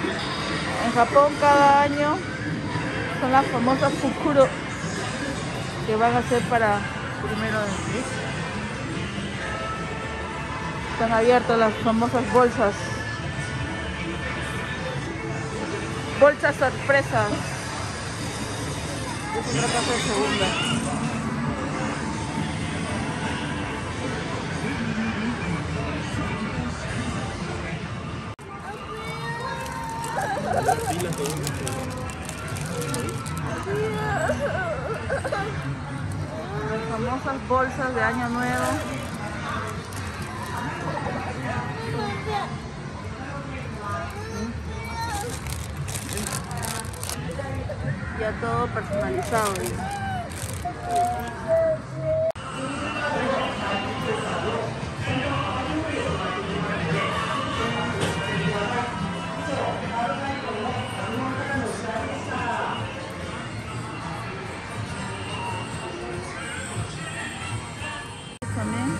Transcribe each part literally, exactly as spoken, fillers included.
En Japón cada año son las famosas Fukuro que van a ser para primero de mes. Están abiertas las famosas bolsas. Bolsas sorpresas. Es otra casa de segunda. Las famosas bolsas de Año Nuevo. Ya todo personalizado, ¿sí? También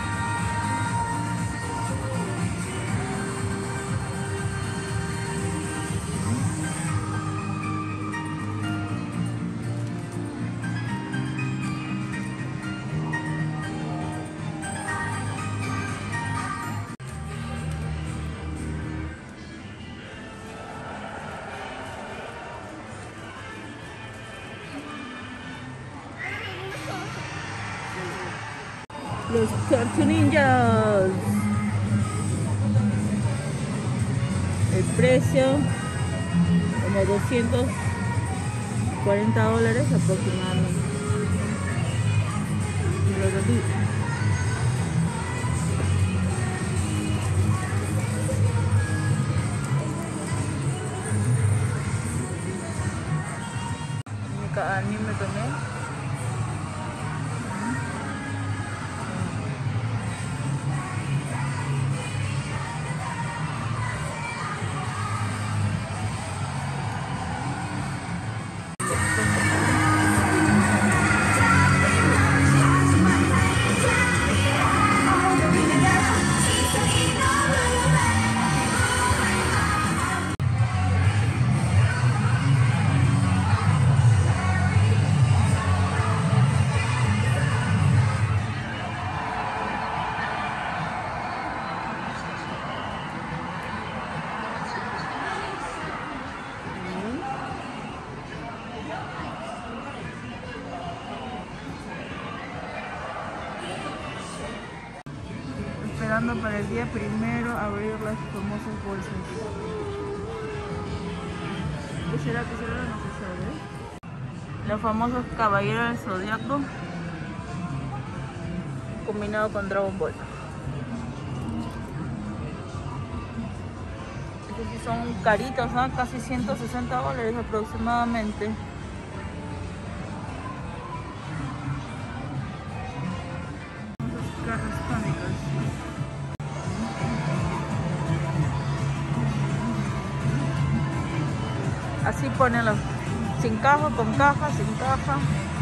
los Tortugas Ninjas. El precio como doscientos cuarenta dólares aproximadamente. Y lo repito. Anime también. Esperando para el día primero abrir las famosas bolsas. ¿Qué será? ¿Qué será? No se sabe. Los famosos caballeros del Zodiaco combinado con Dragon Ball. Estos sí son caritos, ¿no? Casi ciento sesenta dólares aproximadamente. Así ponen los, sin caja, con caja, sin caja.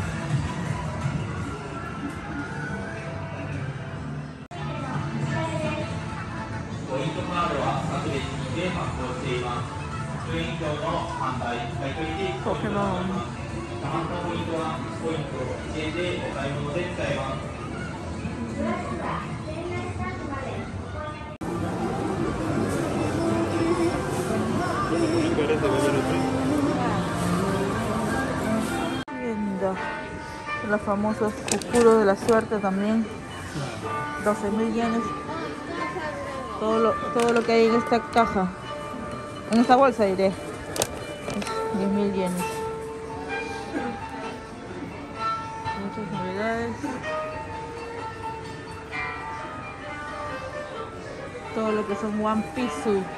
Pokémon. Los famosos Fukuro de la suerte también, doce mil yenes. Todo lo, todo lo que hay en esta caja, en esta bolsa diré, es diez mil yenes. Muchas novedades. Todo lo que son One Piece.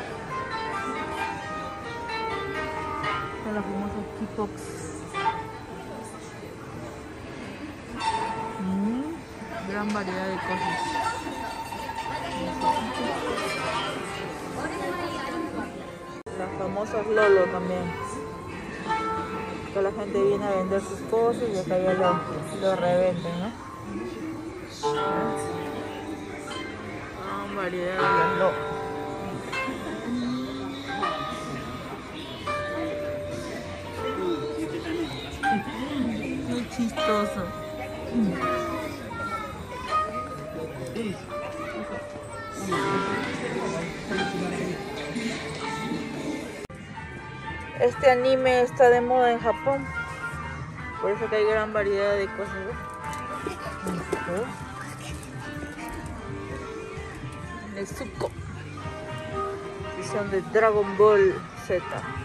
Son los famosos K-Pops. Gran variedad de cosas. Los famosos Lolo también. Que la gente viene a vender sus cosas y acá ya lo, lo revenden, ¿no? Gran variedad de Lolo. chistoso. Este anime está de moda en Japón, por eso que hay gran variedad de cosas, ¿ves? Nezuko, edición de Dragon Ball Z.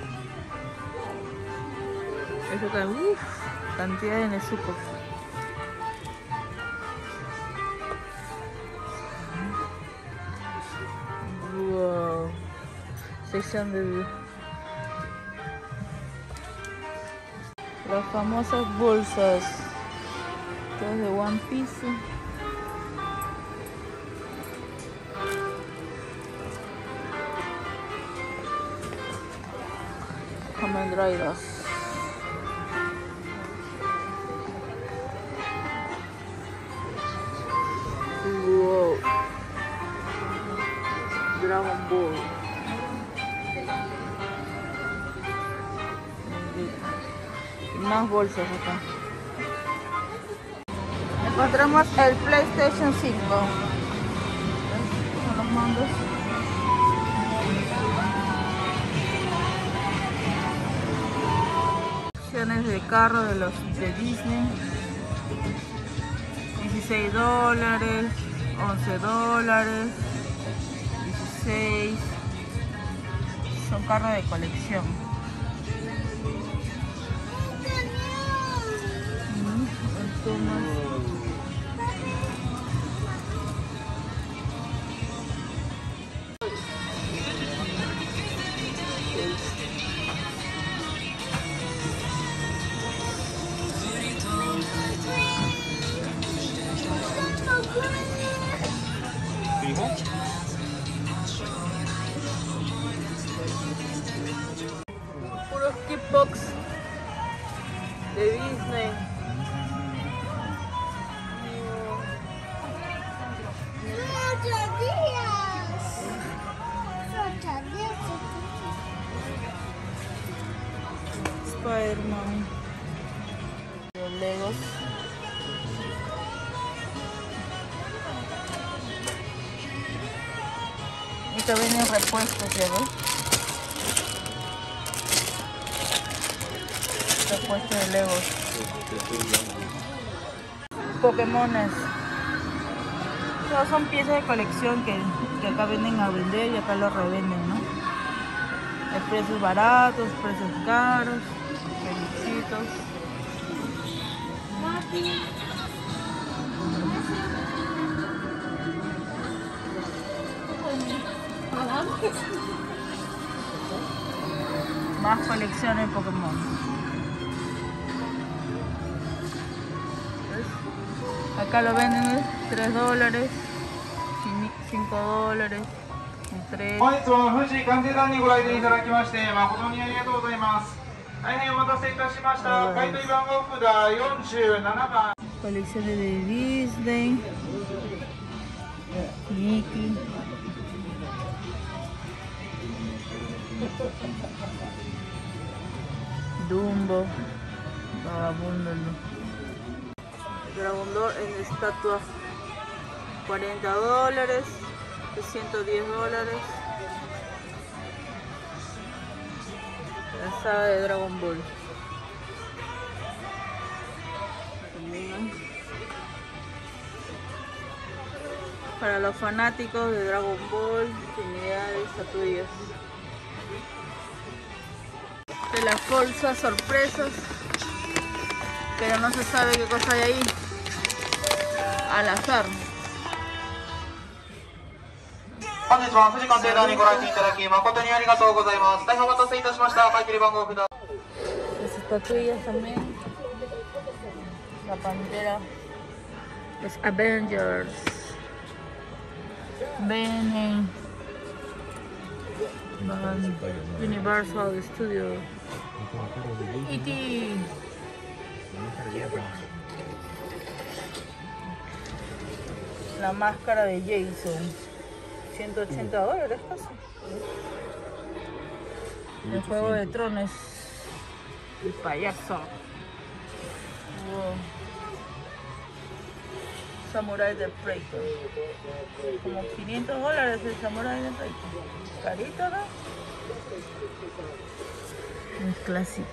Eso está, uff, cantidad de Nezuko. Wow, sección de las famosas bolsas, todas de One Piece. Kamen Riders. Wow. Dragon Ball. Más bolsas acá. Encontramos el PlayStation cinco. Son los mandos. Opciones de carro de los de Disney. dieciséis dólares, once dólares, dieciséis. Son carros de colección. Puros Kickbox de Disney. Spider-Man. Los Legos. Y también vienen repuestos, ¿ya ves? Repuestos de Legos. Pokémones. Todas son piezas de colección que, que acá vienen a vender y acá los revenden, ¿no? Hay precios baratos, precios caros, peluchitos. Más colecciones de Pokémon. ¿Ves? Acá lo venden ¿eh? tres dólares, cinco dólares, tres. 本日も富士関西団にご来店いただきまして誠にありがとうございます。大変お待たせいたしました。買取番号札よんじゅうななばん。 Colecciones de Disney, Mickey. Dumbo, Vagabundo, ¿no? Dragon Ball en estatua, cuarenta dólares, ciento diez dólares. La saga de Dragon Ball. Para los fanáticos de Dragon Ball, infinidad de estatuillas. De las bolsas sorpresas, pero no se sabe qué cosa hay ahí, al azar. 本日は富士関西団にご来店いただき誠にありがとうございます。大変お待たせいたしました。買取番号札。 Las estatuillas también, la pantera, los Avengers, Venom, Universal Studios, E T. La máscara de Jason, ciento ochenta dólares casi. El Juego de Tronos, el payaso. Wow. Samurai de Preito. Como quinientos dólares el Samurai de Preito. Carito, ¿no? Es clásico.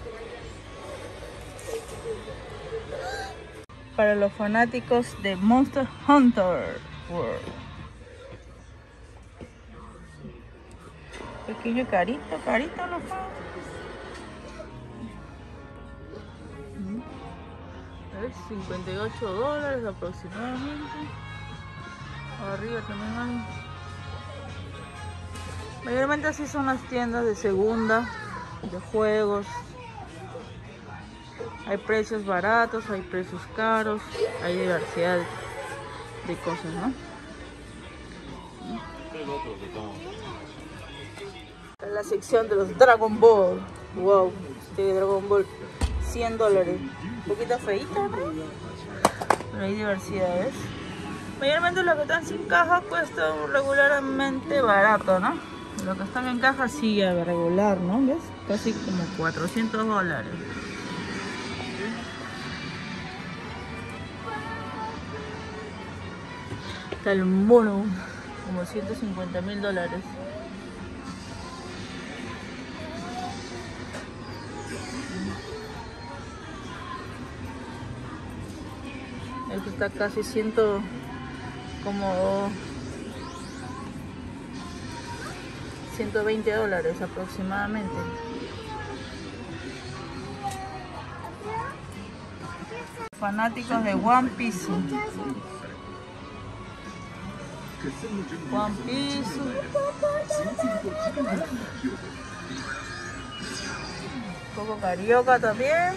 Para los fanáticos de Monster Hunter World. Pequeño carito, carito los fans. cincuenta y ocho dólares aproximadamente. Arriba también hay. Mayormente así son las tiendas de segunda, de juegos. Hay precios baratos, hay precios caros, hay diversidad de cosas, ¿no? En la sección de los Dragon Ball. Wow, este Dragon Ball, cien dólares. Un poquito feito, ¿no? Pero hay diversidades. Mayormente los que están sin caja cuestan regularmente barato, ¿no? Los que están en caja sí ya regular, ¿no? ¿Ves? Casi como cuatrocientos dólares. Está el mono, como ciento cincuenta mil dólares. Esto está casi ciento, como ciento veinte dólares aproximadamente. Fanáticos de One Piece. One Piece. Un poco carioca también.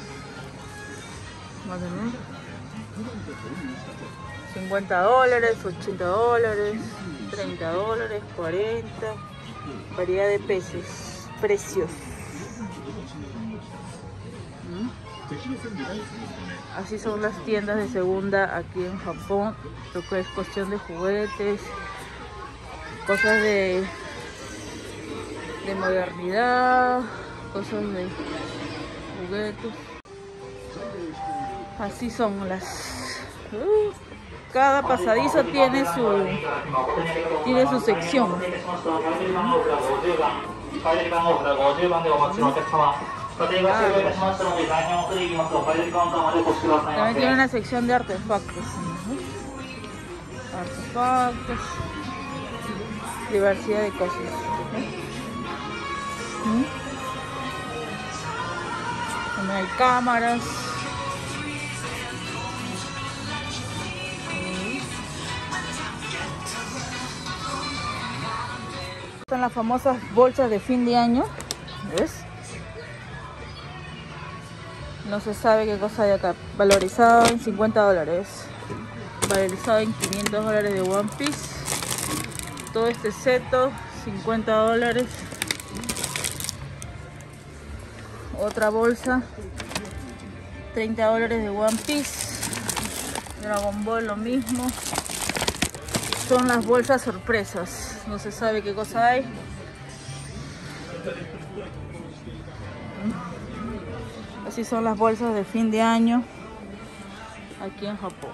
Más o menos. cincuenta dólares, ochenta dólares, treinta dólares, cuarenta. Variedad de precios. Precios. ¿Mm? Así son las tiendas de segunda aquí en Japón. Lo que es cuestión de juguetes, cosas de, de modernidad, cosas de juguetes. Así son las... Uh, cada pasadizo tiene su tiene su sección. También tiene una sección de artefactos. Artefactos. Diversidad de cosas. También hay cámaras. Son las famosas bolsas de fin de año. ¿Ves? No se sabe qué cosa hay acá. Valorizado en cincuenta dólares. Valorizado en quinientos dólares de One Piece. Todo este seto, cincuenta dólares. Otra bolsa, treinta dólares de One Piece. Dragon Ball lo mismo. Son las bolsas sorpresas. No se sabe qué cosa hay. Así son las bolsas de fin de año aquí en Japón.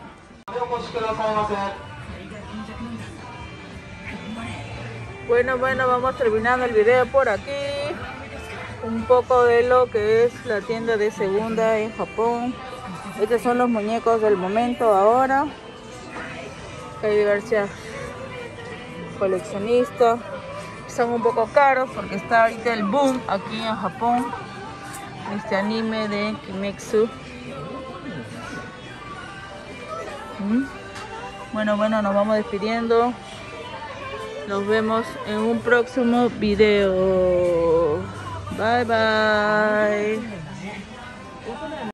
Bueno, bueno, vamos terminando el video por aquí. Un poco de lo que es la tienda de segunda en Japón. Estos son los muñecos del momento ahora. Hay diversidad coleccionista. Son un poco caros porque está ahorita el boom aquí en Japón. Este anime de Kimetsu. ¿Mm? Bueno, bueno, nos vamos despidiendo. Nos vemos en un próximo video. Bye, bye.